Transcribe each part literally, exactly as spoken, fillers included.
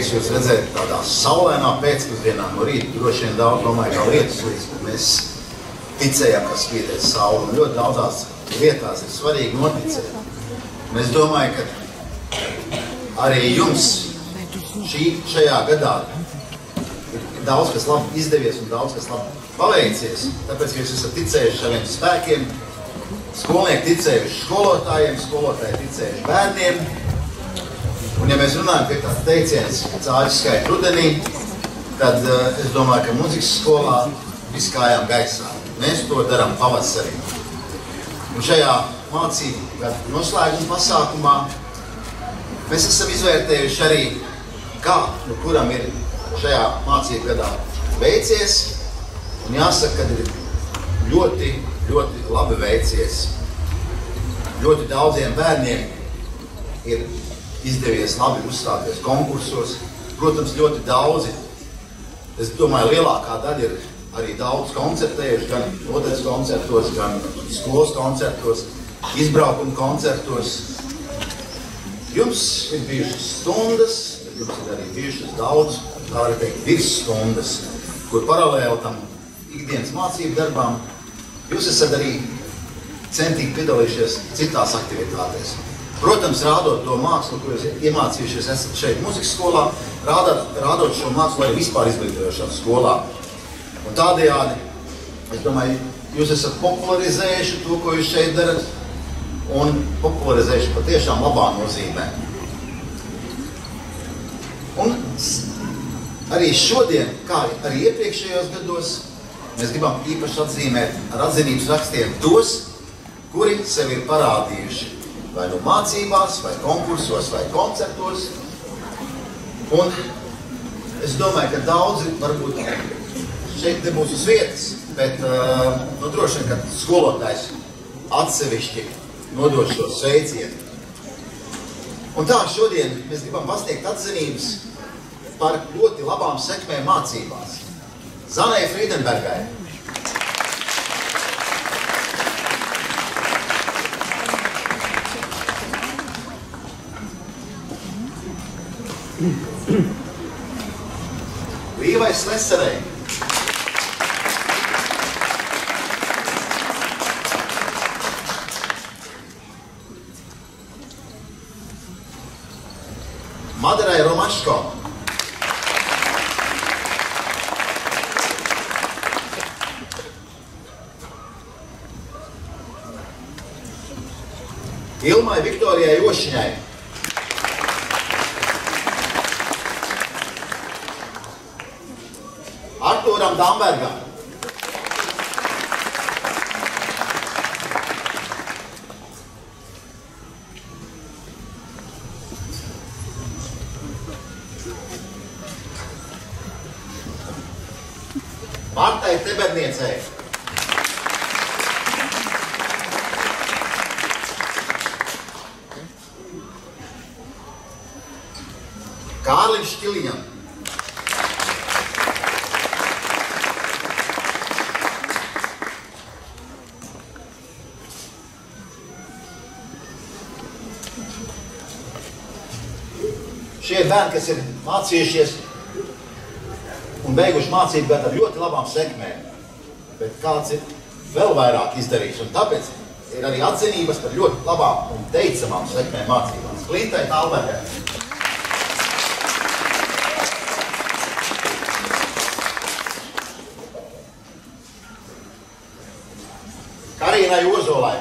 prieks jūs redzēt tādā saulēnā pēcpusdienā no rīta. Droši vien daudz domāju, kā lietas līdz, bet mēs ticējām, ka spīdēs saule. Un ļoti daudzās lietās ir svarīgi noticēt. Un es domāju, ka arī jums šī, šajā gadā ir daudz, kas labi izdevies un daudz, kas labi paveicies. Tāpēc, ka jūs esat ticējuši saviem spēkiem, skolnieki ticējuši skolotājiem, skolotāji ticējuši bērniem. Un ja mēs runājam pie tāds teiciens cāļu skait rudenī, tad uh, es domāju, ka muzikas skolā viss kājām gaisā. Mēs to darām pavasarī. Un šajā mācību gadu noslēguma pasākumā mēs esam izvērtējuši arī, kā, nu, kuram ir šajā mācību gadā veicies. Un jāsaka, ka ir ļoti, ļoti labi veicies. Ļoti daudziem bērniem ir izdevies labi uzstāties konkursos. Protams, ļoti daudzi, es domāju, lielākā daļa ir arī daudz koncertējuši, gan noteikti koncertos, gan skolas koncertos, izbraukuma koncertos. Jums ir bijušas stundas, bet jums ir arī bijušas daudz, tā var teikt, virsstundas, kur paralēli tam ikdienas mācību darbām jūs esat arī centīgi piedalījušies citās aktivitātēs. Protams, rādot to mākslu, ko jūs iemācījušies esat šeit muzikas skolā, rādot, rādot šo mākslu arī vispār izglītojošā skolā. Un tādējādi, es domāju, jūs esat popularizējuši to, ko jūs šeit darat, un popularizējuši patiešām labā nozīmē. Un arī šodien, kā arī iepriekšējos gados, mēs gribam īpaši atzīmēt ar atzinības rakstiem tos, kuri sevi ir parādījuši vai nu mācībās, vai konkursos, vai koncertos. Un es domāju, ka daudzi varbūt šeit nebūs uz vietas, bet uh, nu, droši vien, ka skolotājs atsevišķi nodod šo sveicienu. Un tā šodien mēs gribam pasniegt atzinības par ļoti labām sekmēm mācībās. Zanai Friedenbergai. Līvai Sleserei. Madarai Romaško. Ilmai Viktorijai Ošiņai. Artūram Dambergam. Martai Teberniecei. Kārlim Šķiliņam. Šie bērni, kas ir mācījušies un beiguši mācību gadu ar ļoti labām sekmēm, bet kāds ir vēl vairāk izdarījis, un tāpēc ir arī atzinības par ļoti labām un teicamām sekmēm mācībās. Klintai Talbergai. Karīnai Ozolai.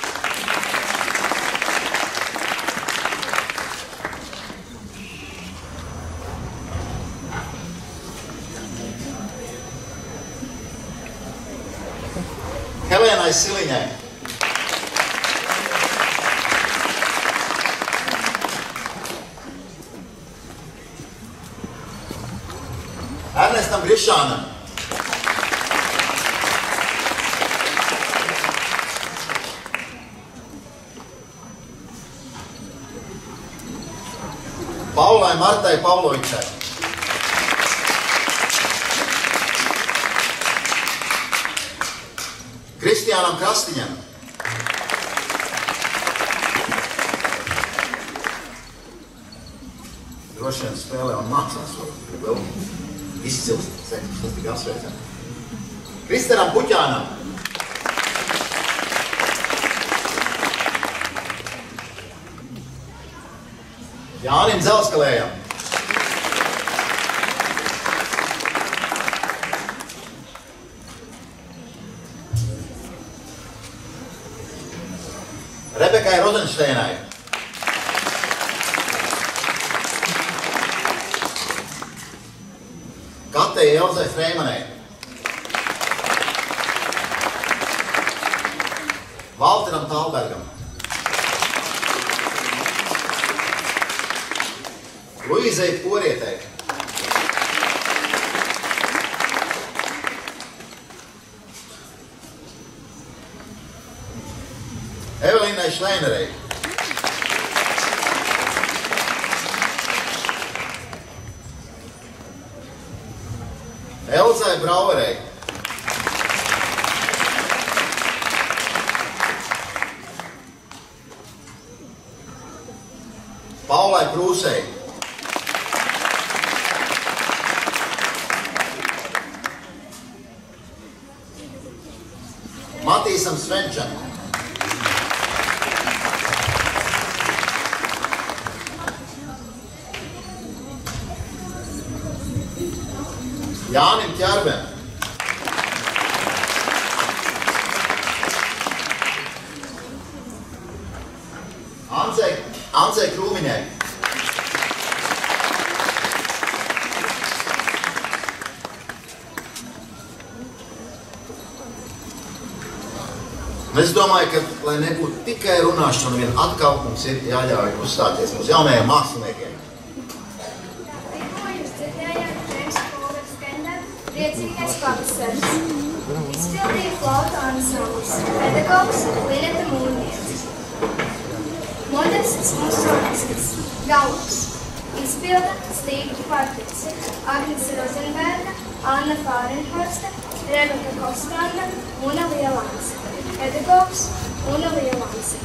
Helēnai Siliņai. Ernestam Grišānam. Paulai Martai Pavlovičai. Kristiānam Krastiņam. droši vien spēlē un mācās vēl izcils, sekums, tas tik apsveicam. Kristeram Puķānam. Jānim Dzelskalējam. Rebekai Rozenšteinai. Katei Elzai Freimanai. Valteram Talbergam. Luīzei Porietei. Evelīnai Šleinerei. Elzai Brauerei. Paulai Krūsei. Matīsam Svenčam. Jānim Ķerbem. Ancei, Ancei Krūmiņai. Es domāju, ka, lai nebūtu tikai runāšana, vien atkal mums ir jāļauj uzstāties mūsu jaunajiem māksliniekiem. Tikko jūs dzirdējāt Džeimsa Polvera skandaru Priecīgais pavasaris. Izpildīja flautu ansamblis, pedagogs Lineta Mūrniece. Modests musoniskis, galvs. Izpilda Stīgļu kvartets, Agnes Rozenberga, Anna Fārenhorste, Rebeka Kostranda, Una Lielanse. Pedagogs Una Lielanse.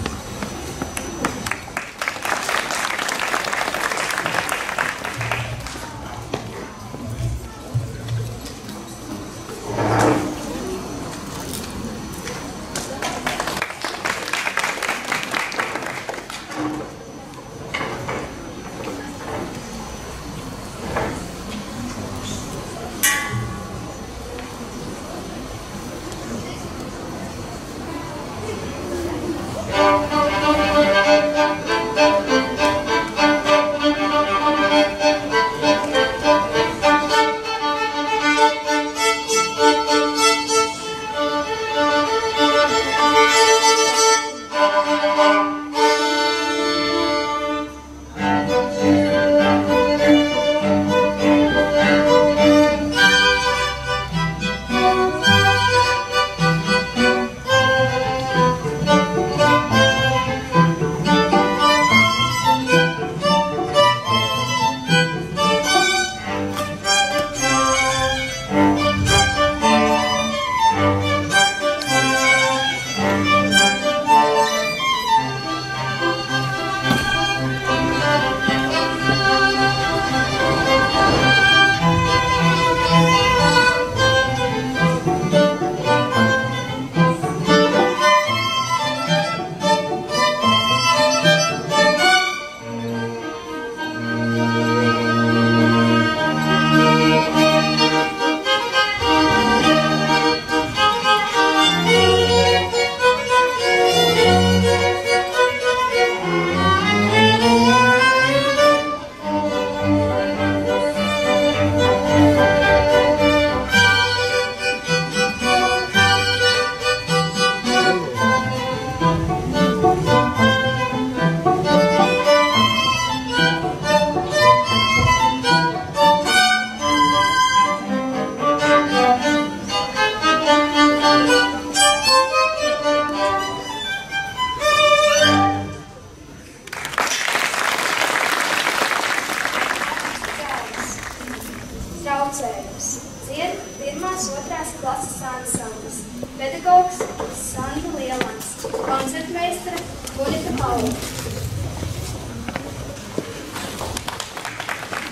Traucējums. Dzied pirmās, otrās klases ansamblis. Pedagogs Sandra Lielans. Koncertmeistara Gunita Paula.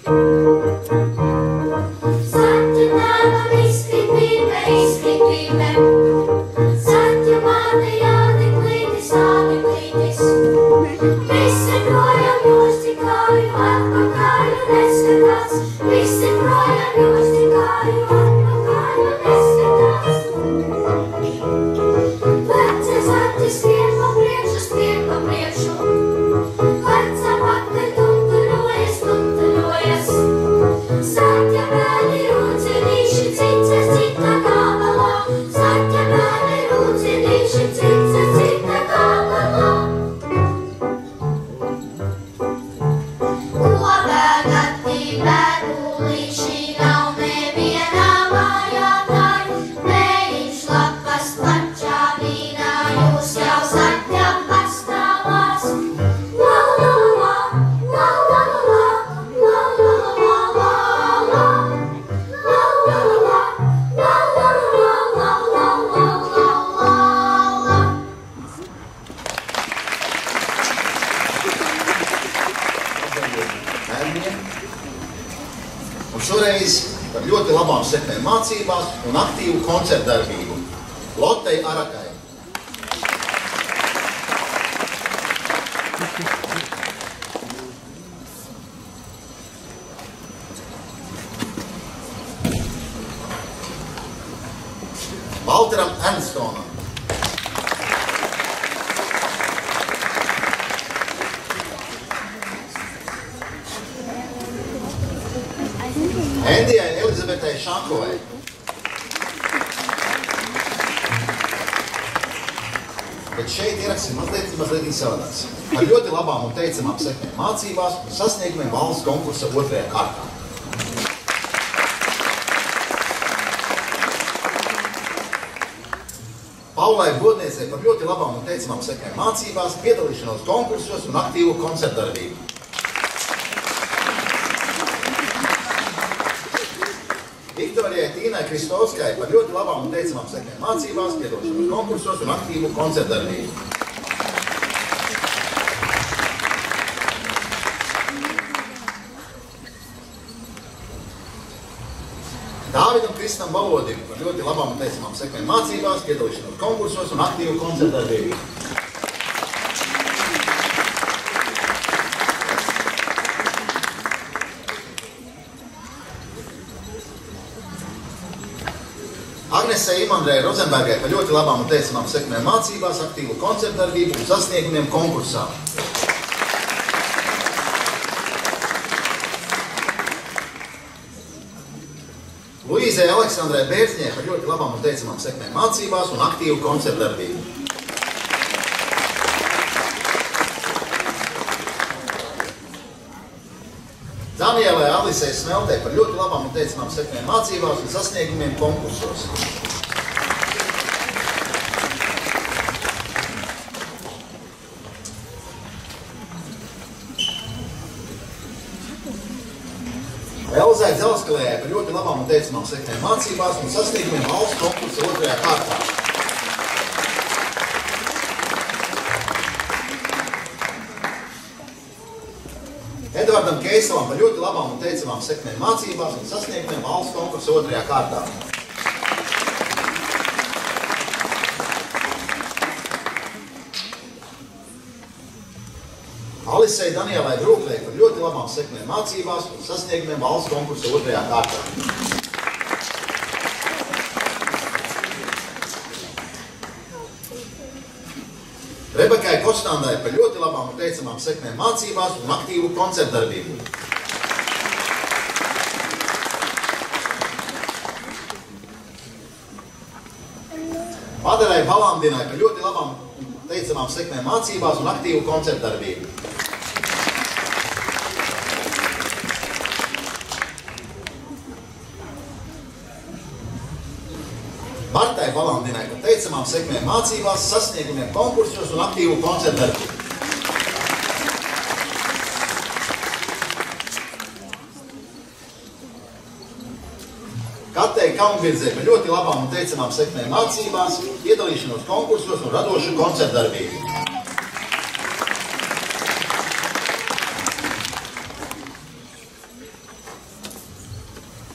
Un šoreiz par ļoti labām sekmēm mācībās un aktīvu koncertdarbību Lotei Arakai. Walteram Ernstonam. Endijai Elizabetei Šankovai. Bet šeit ieraksts ir mazliet, mazliet savādāks. Par ļoti labām un teicamām sekmēm mācībās un sasniegumiem valsts konkursa otrajā kārtā. Paulai Bodniecei par ļoti labām un teicamām sekmēm mācībās, piedalīšanos konkursos un aktīvu koncertdarbību. Viktorijai Tīnai Kristovskai par ļoti labām un teicamām sekmēm mācībās, piedalīšanos konkursos un aktīvu koncertdarbību. Dāvidam Kristam Valodim par ļoti labām un teicamām sekmēm mācībās, piedalīšanos konkursos un aktīvu koncertdarbību. Agnesei Imandrei Rozenbergai par ļoti labām un teicamām sekmēm mācībās, aktīvu koncertdarbību un sasniegumiem konkursā. Luīzei Aleksandrai Bērziņai par ļoti labām un teicamām sekmēm mācībās un aktīvu koncertdarbību. Danielai Alisei Smeltei par ļoti labām un teicamām sekmēm mācībās un sasniegumiem konkursos. Elzai Dzelskalējai par ļoti labām un teicamām sekmēm mācībās un sasniegumiem valsts konkursa otrajā kārtā. Edvardam Keisalam par ļoti labām un teicamām sekmēm mācībās un sasniegumiem valsts konkursa otrajā kārtā. Alisei Danielai Brūklei par ļoti labām sekmēm mācībās un sasniegumiem valsts konkursa otrajā kārtā. Rebekai Kostandai par ļoti labām un teicamām sekmēm mācībās un aktīvu koncertdarbību. Paderai Balandinai par ļoti labām un teicamām sekmēm mācībās un aktīvu koncertdarbību. Martai Balandinai par teicamām sekmēm mācībās, sasniegumiem konkursos un aktīvu koncertdarbību. Katei Kaunvirdzei par ļoti labām un teicamām sekmēm mācībās, piedalīšanos konkursos un radošu koncertdarbību.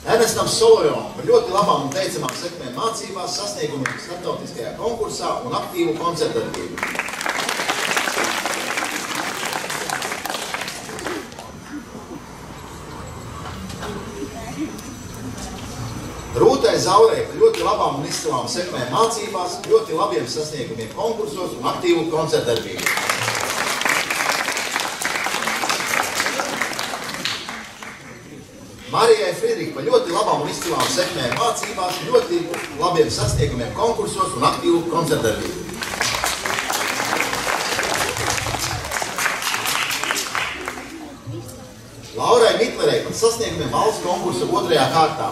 Ernestam Solojonam par ļoti labām un teicamām sekmēm mācībās, sasniegumiem starptautiskajā konkursā un aktīvu koncertdarbību. Rūtai Zaurei par ļoti labām un izcilām sekmēm mācībās, ļoti labiem sasniegumiem konkursos un aktīvu koncertdarbību. Marijai Friedrich par ļoti labām un izcilām sekmēm mācībās, ļoti labiem sasniegumiem konkursos un aktīvu koncertdarbību. Laurai Mitlerei par sasniegumiem valsts konkursa otrajā kārtā.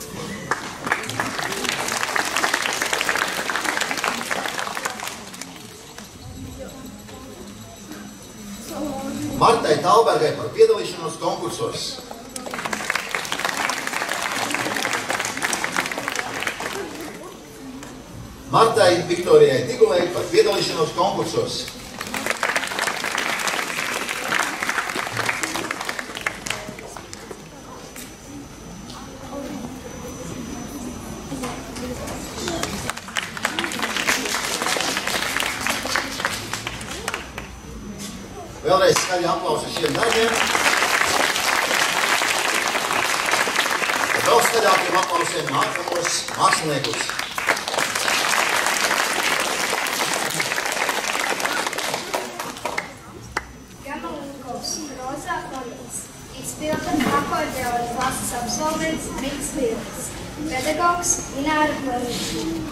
Martai Talbergai par piedalīšanos konkursos. Martai Viktorijai Digulei par piedalīšanos konkursos. Vēlreiz skaļi aplausi šiem darbiem. Vēl skaļākiem aplausiem nākamos māksliniekus. Izpilda akordeona klases absolvents Rīgas Lielis, pedagogs Ināra Plevniņš.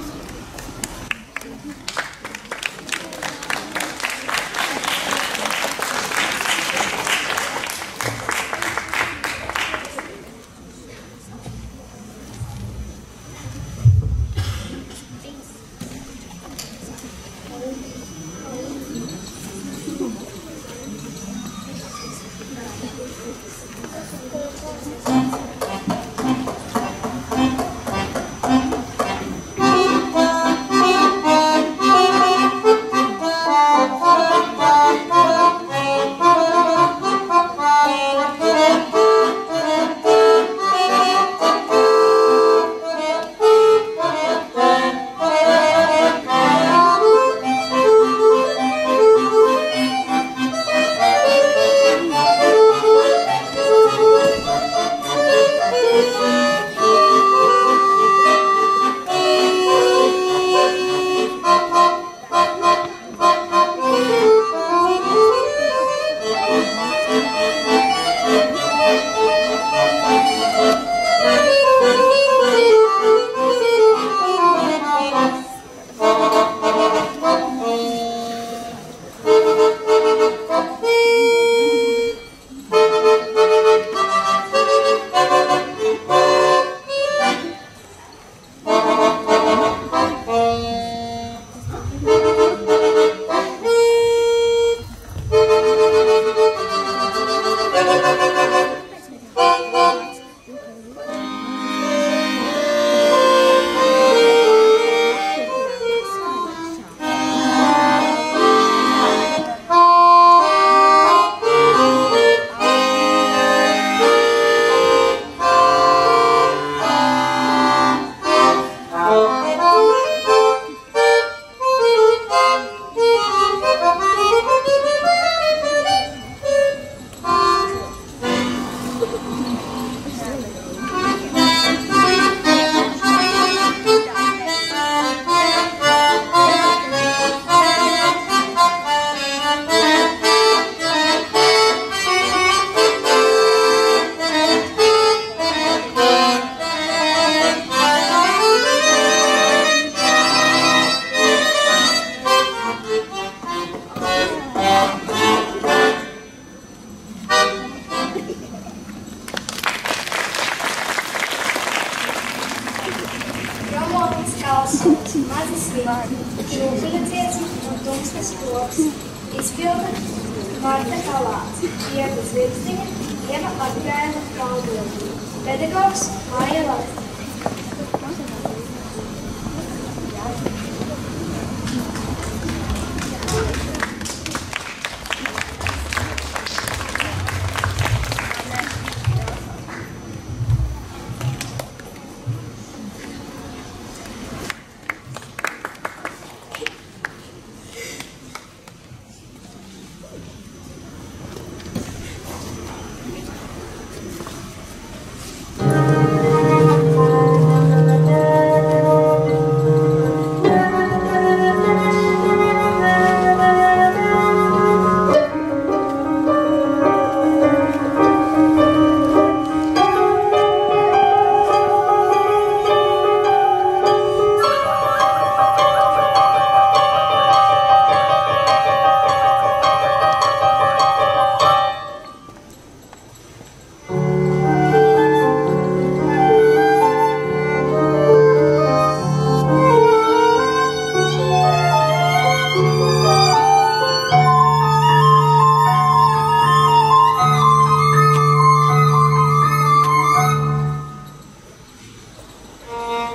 Mazis vīni, Rūpiņa dziesma un Tungsnes koks. Izpilda Marta Kalāts, Ieva Zvirziņa, Ieva Atgēla Kaldoņa. Pedagogs Māja Lata.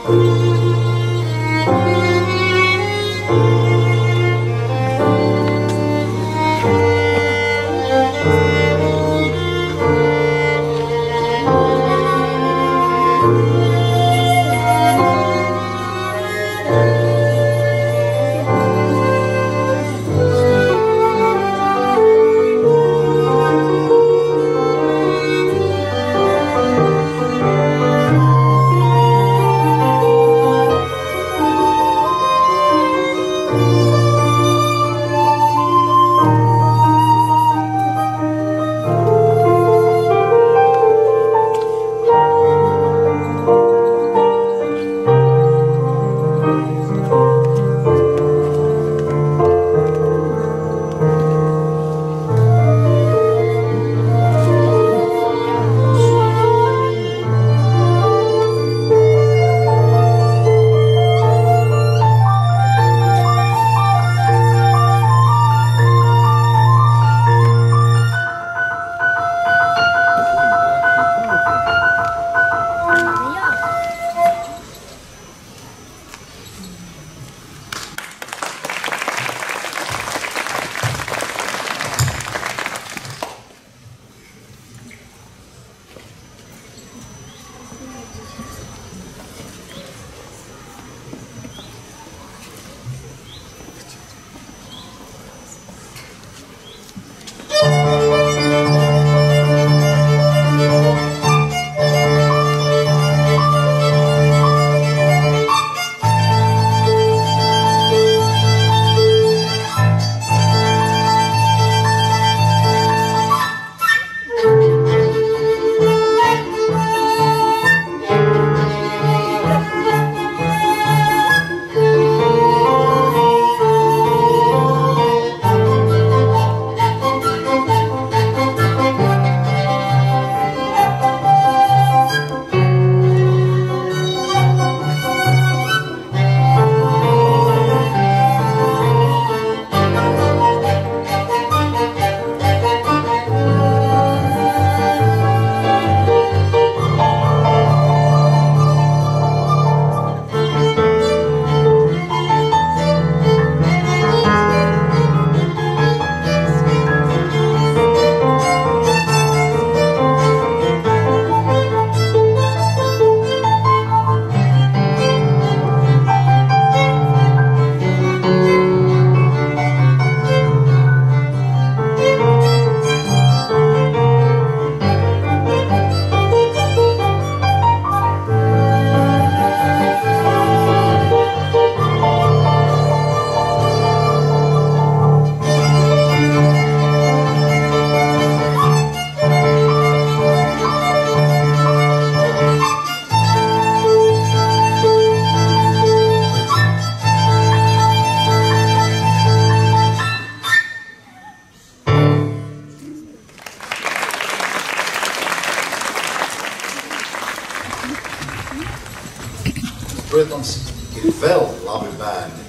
Protams, ir vēl labi bērni.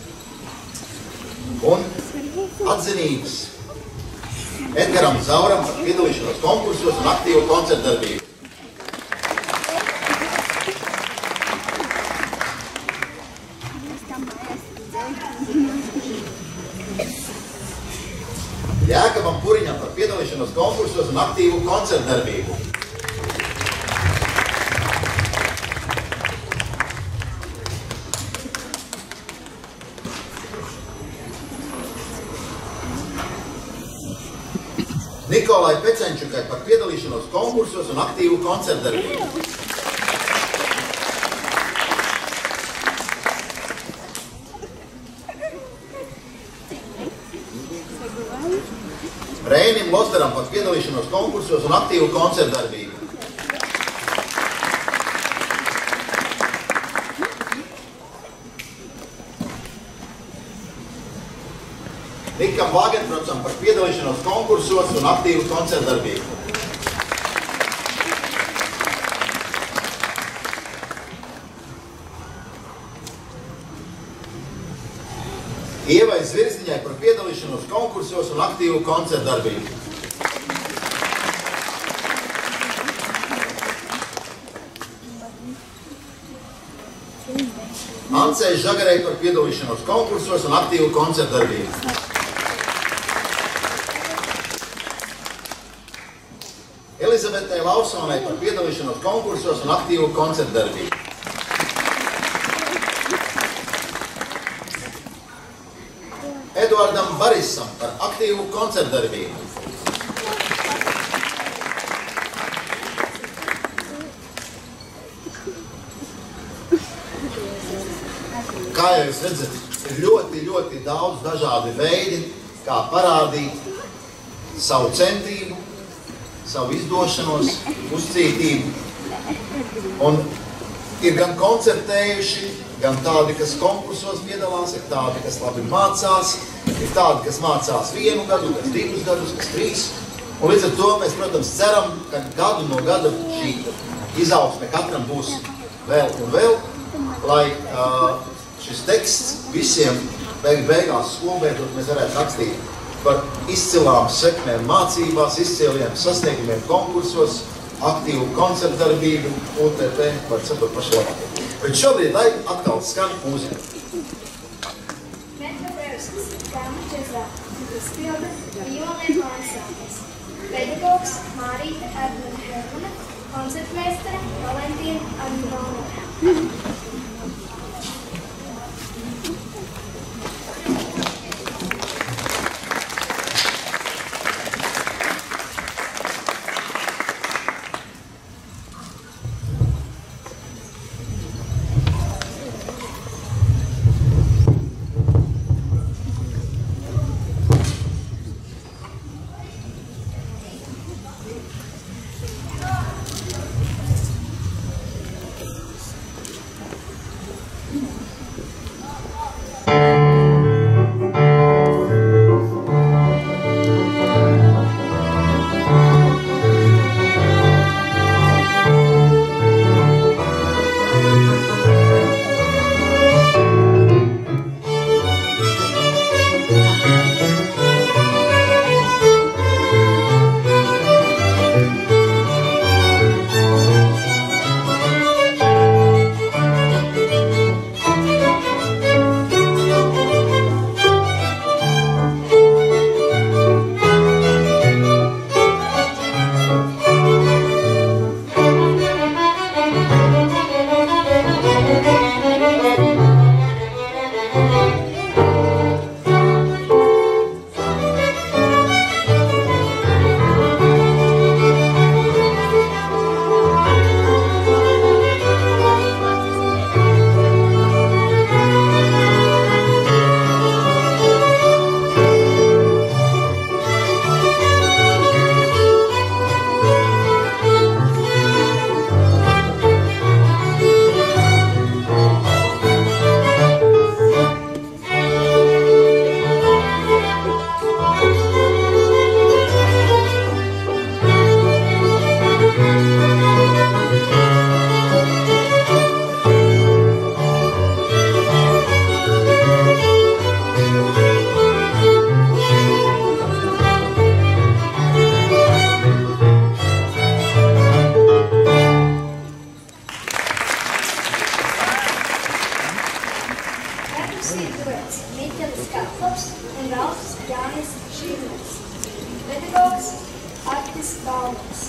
Un atzinības Edgaram Zauram par piedalīšanos konkursos un aktīvu koncertdarbību. Jēkabam Puriņam par piedalīšanos konkursos un aktīvu koncertdarbību. Nikolai Pecenčukai par piedalīšanos konkursos un aktīvu koncertdarbību. Reinim Losteram par piedalīšanos konkursos un aktīvu koncertdarbību. Nikam Vāgenprocam par piedalīšanos konkursos un aktīvu koncertdarbību. Ievai Zvirziņai par piedalīšanos konkursos un aktīvu koncertdarbību. Ancei Žagarei par piedalīšanos konkursos un aktīvu koncertdarbību. Elizabetei Lausonai par piedalīšanos konkursos un aktīvu koncertdarbību. Eduardam Barisam par aktīvu koncertdarbību. Kā jau jūs redzat, ir ļoti, ļoti daudz dažādi veidi, kā parādīt savu centību, savu izdošanos, uzcītību. Un ir gan koncertējuši, gan tādi, kas konkursos piedalās, ir tādi, kas labi mācās, ir tādi, kas mācās vienu gadu, kas divus gadus, kas trīs. Un līdz ar to mēs, protams, ceram, ka gadu no gada šī izaugsme katram būs vēl un vēl, lai uh, šis teksts visiem beig beigās skolbeidzot mēs varētu rakstīt par izcilām sekmēm mācībās, izciliem sasniegumiem konkursos, aktīvu koncertdarbību, U T P par ceturto pašu labāko. Bet šobrīd, lai atkal skan mūzika. Metroprevskas Dāma džezā izpilda Vijolē Mājasātes. Pedagogs Mārīte Erdmane Hermane, koncertmeistare Valentīna Andronova. Pedagogs Artis Balmans.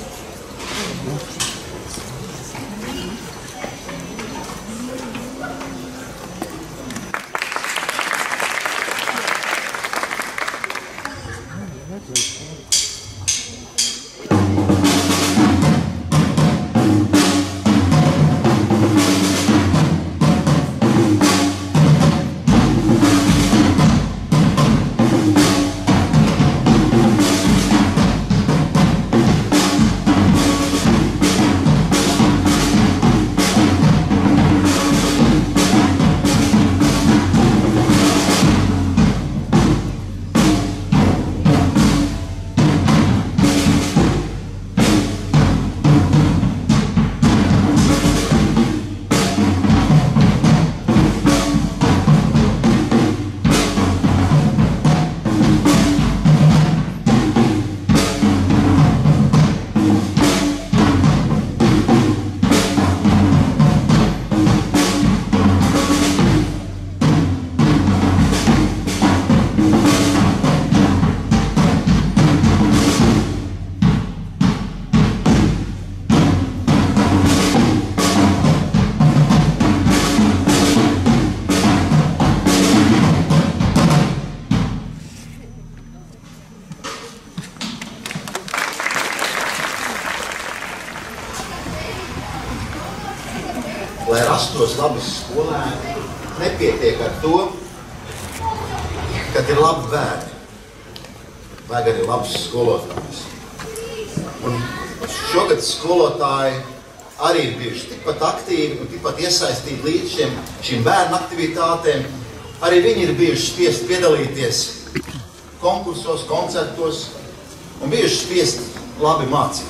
lai rastos labi skolēni, nepietiek ar to, kad ir labi bērni. Vajag arī labs skolotājs. Un šogad skolotāji arī ir bijuši tikpat aktīvi un tikpat iesaistīti līdz šiem, šīm bērnu aktivitātēm. Arī viņi ir bijuši spiest piedalīties konkursos, koncertos un bijuši spiest labi mācīt.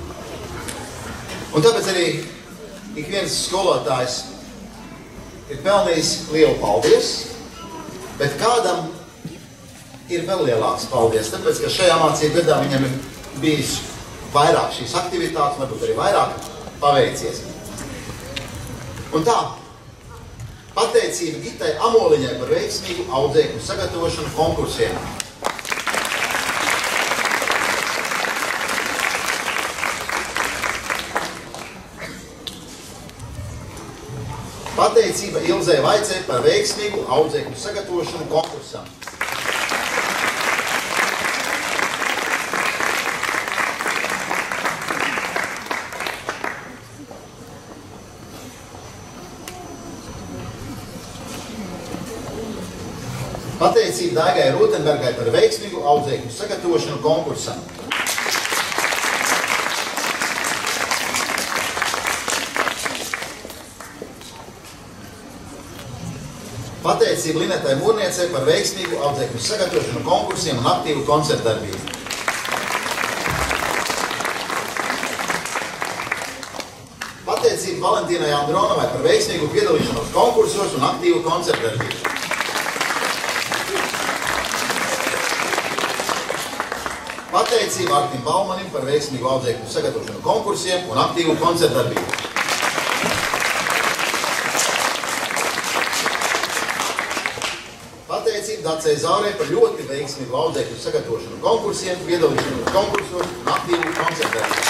Un tāpēc arī ik viens skolotājs ir pelnījis lielu paldies, bet kādam ir vēl lielāks paldies, tāpēc, ka šajā mācību gadā viņam ir bijis vairāk šīs aktivitātes, varbūt arī vairāk paveicies. Un tā, pateicība Gitai Amoliņai par veiksmīgu audzēkņu sagatavošanu konkursiem. Pateicība Ilzei Vaicei par veiksmīgu audzēkņu sagatavošanu konkursam. Pateicība Daigai Rūtenbergai par veiksmīgu audzēkņu sagatavošanu konkursam. Pateicība Linetai Mūrniecei par veiksmīgu audzēkņu sagatavošanu konkursiem un aktīvu koncertdarbību. Pateicība Valentīnai Andronovai par veiksmīgu piedalīšanos konkursos un aktīvu koncertdarbību. Pateicība Artim Baumanim par veiksmīgu audzēkņu sagatavošanu konkursiem un aktīvu koncertdarbību. Pateicība Dacei Zaurei par ļoti veiksmīgu audzēkņu sagatavošanu konkursiem, piedalīšanos konkursos un aktīvu koncertdarbību.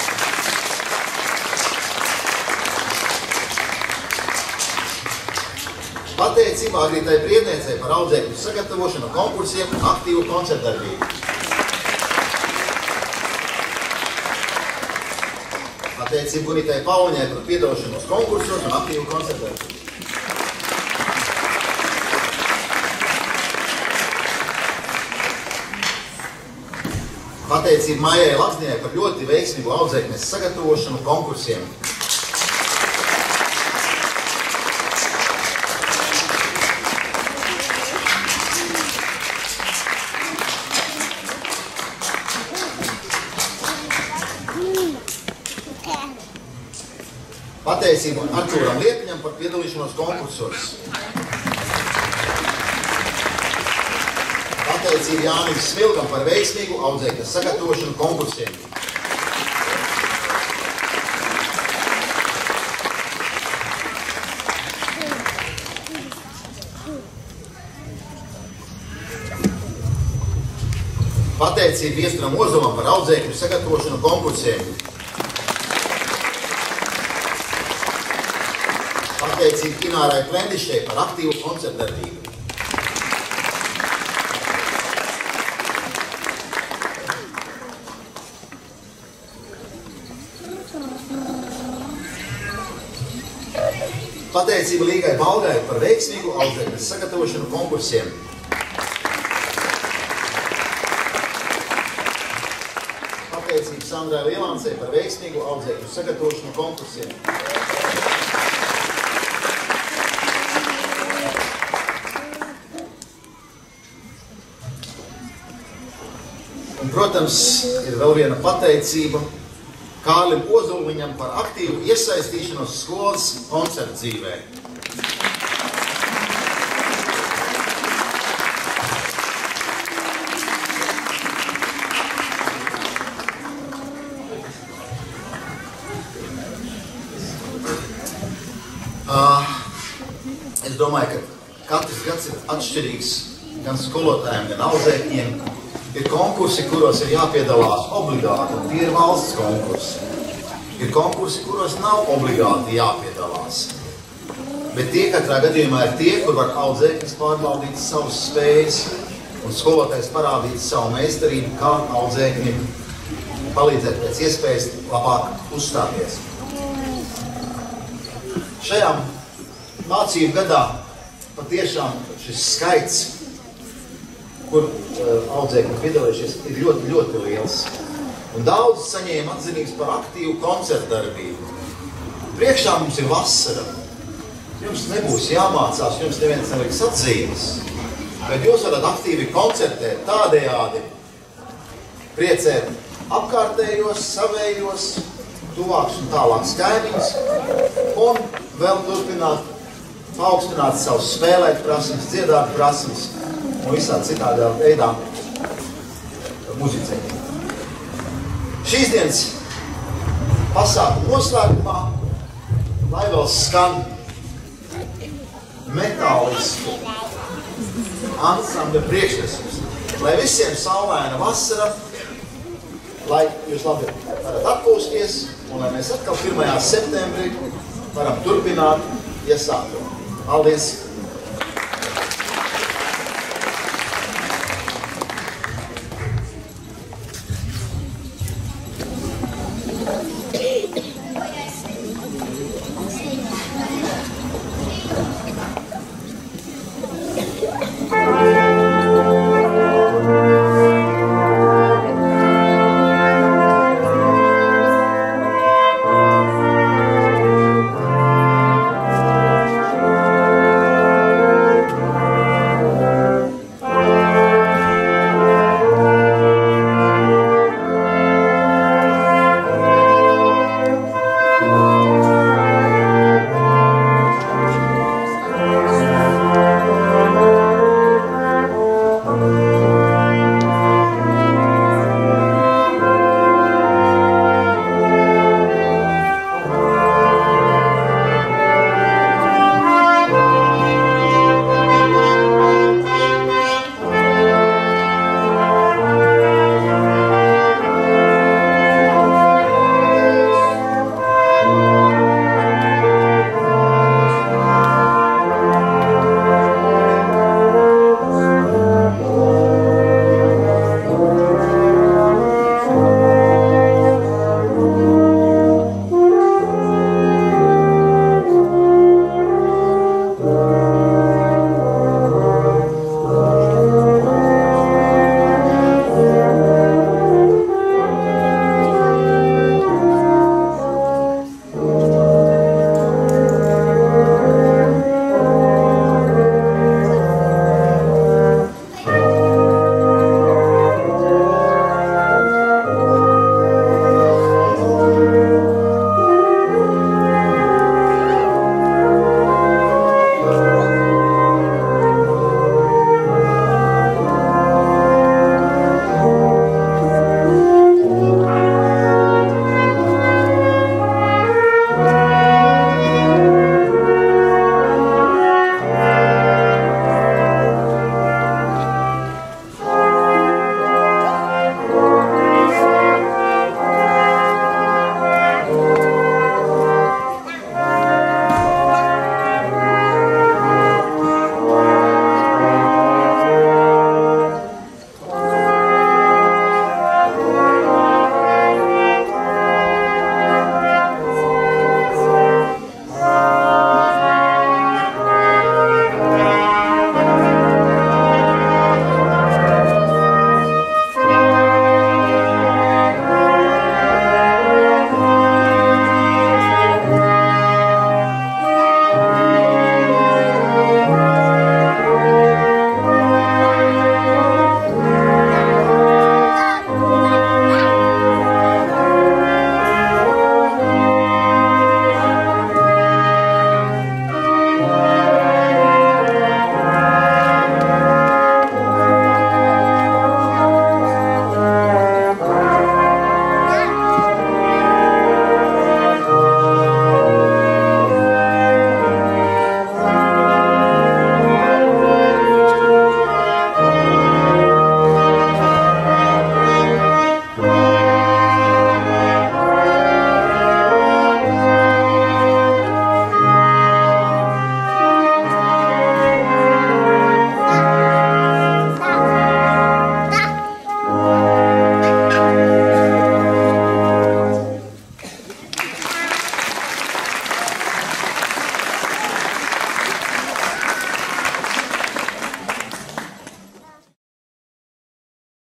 Pateicība Agritai Priedniecei par audzēkņu sagatavošanu konkursiem un aktīvu koncertdarbību. Pateicība Gunitai Pauliņai par piedalīšanos konkursos un aktīvu koncertdarbību. Pateicība Maijai Laksniņai par ļoti veiksmīgu audzēkņu sagatavošanu konkursiem. Pateicība Artūram Liepiņam par piedalīšanos konkursos. Pateicība Jānim Smilgam par veiksmīgu audzēkņu sagatavošanu konkursiem. Pateicība Viesturam Ozolam par audzēkņu sagatavošanu konkursiem. Pateicība Inārai Plendišai par aktīvu koncertdarbību. Pateicība Līgai Balgai par veiksmīgu audzēkņu sagatavošanu konkursiem. Pateicība Sandrai Lielāncei par veiksmīgu audzēkņu sagatavošanu konkursiem. Un, protams, ir vēl viena pateicība Kārlim Ozuliņam par aktīvu iesaistīšanos skolas koncertu dzīvē. Uh, es domāju, ka katrs gads ir atšķirīgs gan skolotājiem, gan audzēkņiem. Ir konkursi, kuros ir jāpiedalās obligāti, un tie ir valsts konkursi. Ir konkursi, kuros nav obligāti jāpiedalās. Bet tie katrā gadījumā ir tie, kur var audzēknis pārbaudīt savus spējas un skolotājs parādīt savu meistarību, kā audzēknim palīdzēt pēc iespējas labāk uzstāties. šajā mācību gadā patiešām šis skaits, kur uh, audzēkļi piedalījušies, ir ļoti, ļoti liels. Un daudz saņēma atzinības par aktīvu koncertu darbību. Priekšā mums ir vasara. Jums nebūs jāmācās, jums neviens neliks atzīmes. Bet jūs varat aktīvi koncertēt, tādējādi priecēt apkārtējos, savējos, tuvāks un tālāks kaimiņus, un vēl turpināt paaugstināt savus spēlēt prasmes, dziedāt prasmes un visādi citādā veidā muzicēt. Šīs dienas pasākuma noslēgumā, lai vēl skan metālisku ansambļa priekšnesums, lai visiem saulaina vasara, lai jūs labi varat atpūsties un lai mēs atkal pirmajā septembrī varam turpināt iesākumu. Paldies!